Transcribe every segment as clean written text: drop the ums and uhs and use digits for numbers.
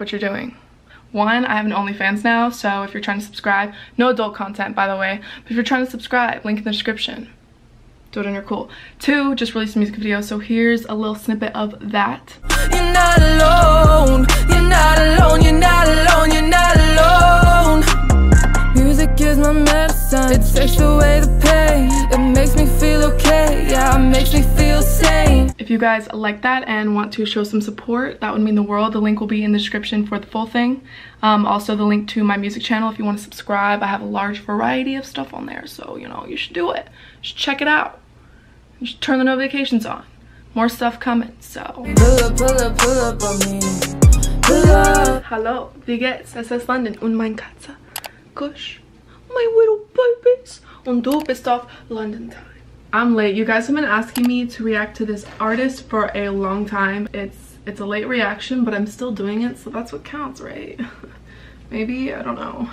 what you're doing. One, I have an OnlyFans now, so if you're trying to subscribe, no adult content by the way, but if you're trying to subscribe, link in the description. Do it and you're cool. Two, just released a music video, so here's a little snippet of that. You're not alone, you're not alone, you're not alone, you're not alone. Music is my medicine, it takes away the pain. It makes me feel okay, yeah, it makes me feel sane. If you guys like that and want to show some support, that would mean the world. The link will be in the description for the full thing. Also the link to my music channel if you want to subscribe. I have a large variety of stuff on there, so you know, you should do it. You should check it out. You should turn the notifications on. More stuff coming, so. Pull up on me. Pull up. Hallo, wie geht's? Es ist London und mein Katze. Kush, my little babies. Und du bist auf London time. I'm late. You guys have been asking me to react to this artist for a long time. It's a late reaction, but I'm still doing it, so that's what counts, right? Maybe, I don't know.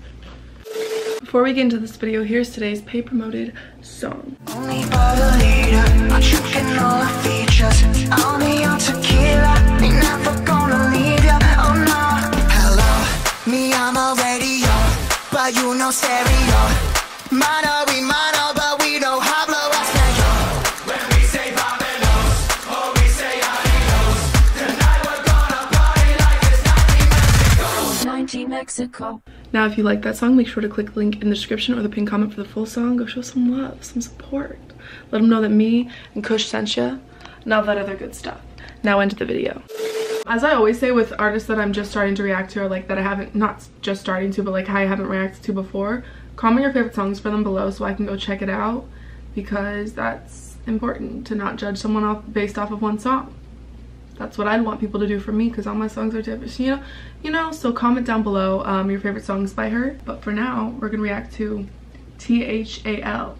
Before we get into this video, here's today's pay promoted song. Only for the leader, I'm drinking all the features. I'll be on tequila, me never gonna leave ya. Oh no. Hello, me I'm a radio, but you know stereo. Mono, we mono, but we know hablo español. When we say vámonos, or we say adios, tonight we're gonna party like it's 90 Mexico. Now, if you like that song, make sure to click the link in the description or the pinned comment for the full song. Go show some love, some support. Let them know that me and Kush sent you, and all that other good stuff. Now into the video. As I always say with artists that I'm just starting to react to, or like that I haven't, not just starting to, but like I haven't reacted to before, comment your favorite songs for them below so I can go check it out, because that's important, to not judge someone off based off of one song. That's what I'd want people to do for me, because all my songs are different, you know. So comment down below your favorite songs by her. But for now, we're gonna react to THAL.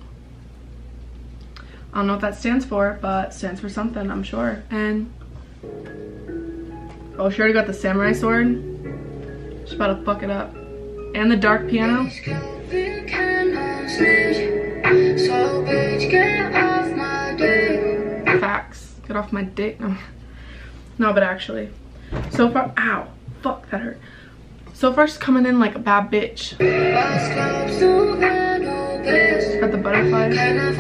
I don't know what that stands for, but it stands for something, I'm sure. And oh, she already got the samurai sword. She's about to fuck it up. And the dark piano. Facts. Get off my dick. No, but actually, so far, ow, fuck, that hurt. So far, she's coming in like a bad bitch. Got the butterflies.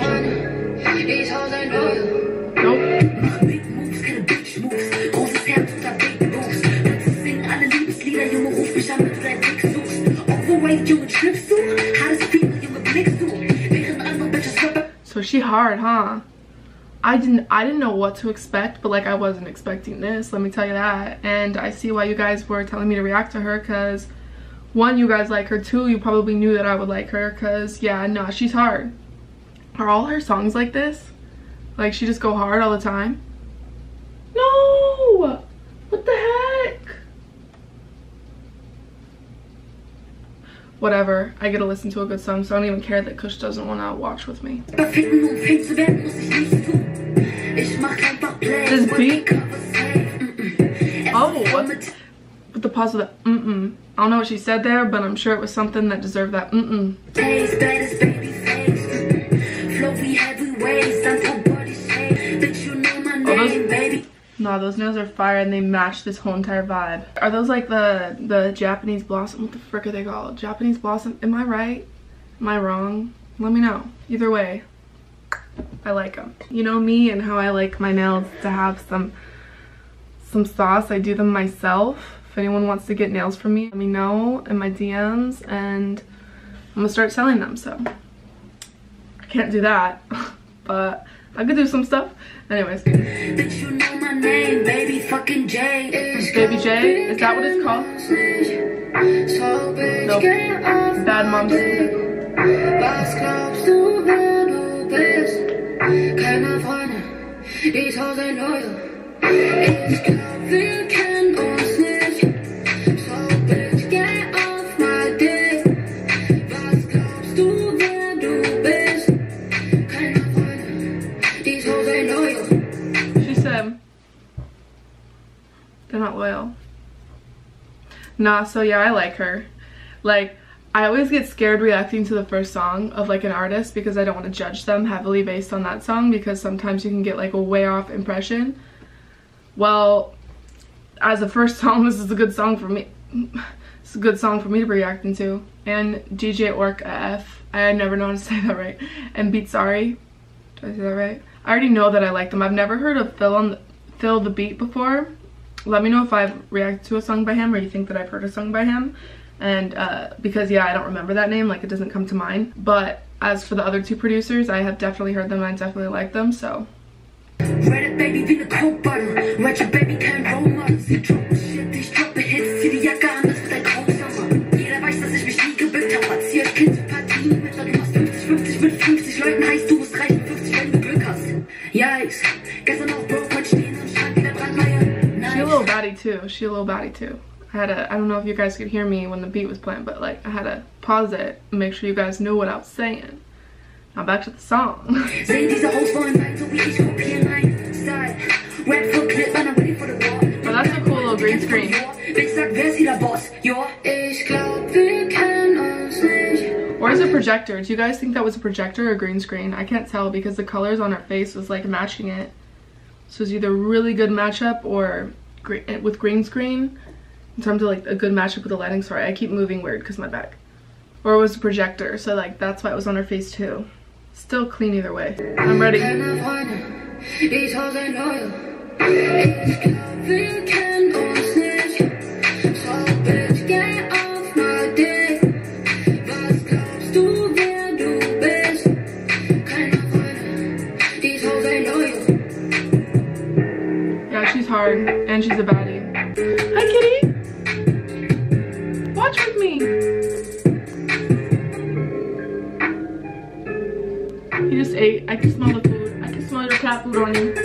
Nope. So she hard, huh? I didn't know what to expect, but like I wasn't expecting this, let me tell you that. And I see why you guys were telling me to react to her, because one, you guys like her. Two, you probably knew that I would like her, because yeah, no, she's hard. Are all her songs like this? Like she just go hard all the time? No! What the heck? Whatever, I get to listen to a good song, so I don't even care that Kush doesn't want to watch with me. This beat? Oh, what? With the pause with the I don't know what she said there, but I'm sure it was something that deserved that No, those nails are fire and they match this whole entire vibe. Are those like the Japanese blossom? What the frick are they called? Japanese blossom? Am I right? Am I wrong? Let me know. Either way, I like them. You know me and how I like my nails to have some sauce. I do them myself. If anyone wants to get nails from me, let me know in my DMs and I'm gonna start selling them. So I can't do that, but I could do some stuff. Anyways. Bitch, you know my name, baby fucking J. Baby J? Is that what it's called? Nope. Bad Moms. They're not loyal. Nah, so yeah, I like her. Like, I always get scared reacting to the first song of like an artist because I don't want to judge them heavily based on that song, because sometimes you can get like a way off impression. Well, as a first song, this is a good song for me. It's a good song for me to be reacting to. And DJ Orc F. I never know how to say that right. And Beat Sorry. Did I say that right? I already know that I like them. I've never heard of Phil the Beat before. Let me know if I've reacted to a song by him or you think that I've heard a song by him. And because yeah, I don't remember that name, like it doesn't come to mind. But as for the other two producers, I have definitely heard them and I definitely like them, so. Reddit baby wie ne Coke Bottle. Ratchet baby kein Role Model. Sie droppen Shit, ich droppe Hits, zieh die Jacke an, das wird ein Grausammer. Jeder weiß, dass ich mich nie gebückt hab. Erzieher Kind zu Partien mit, du machst 50-50 mit 50 Leuten, heißt du musst 53, wenn du Glück hast. Yikes, gestern auch broke, heute stehen am Schrank wie der Brandmeier. She a little baddie too. She a little baddie too. I don't know if you guys could hear me when the beat was playing, but like I had to pause it and make sure you guys knew what I was saying. Now back to the song. But that's a cool little green screen. Or is it projector? Do you guys think that was a projector or a green screen? I can't tell because the colors on her face was like matching it. So it's either really good matchup or with green screen in terms of like a good matchup with the lighting. Sorry, I keep moving weird because my back. Or it was a projector, so like that's why it was on her face too. Still clean either way. I'm ready. Yeah, she's hard and she's a baddie. Hi, kitty. Watch with me. You just ate. I can smell the food. I can smell your cat food on you.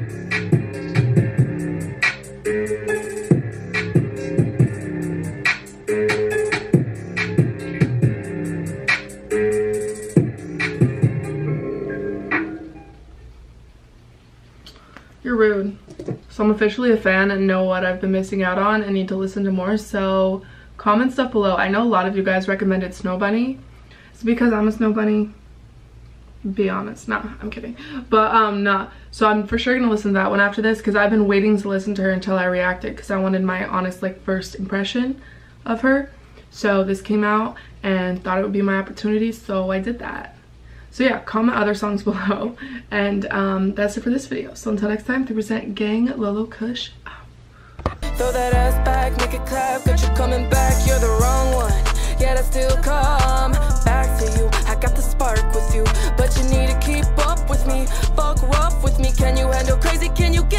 You're rude. So I'm officially a fan and know what I've been missing out on and need to listen to more. So comment stuff below. I know a lot of you guys recommended Snow Bunny. It's because I'm a Snow Bunny. Be honest. Nah, I'm kidding. But nah. So I'm for sure gonna listen to that one after this because I've been waiting to listen to her until I reacted because I wanted my honest like first impression of her. So this came out and thought it would be my opportunity, so I did that. So yeah, comment other songs below. And that's it for this video. So until next time, 3% gang, Lolo Kush out. Throw that ass back, make it clap, got you coming back, you're the wrong one. Yeah, I still come back to you. I got the spark with you, but you need to keep up with me. Fuck rough with me, can you handle crazy? Can you get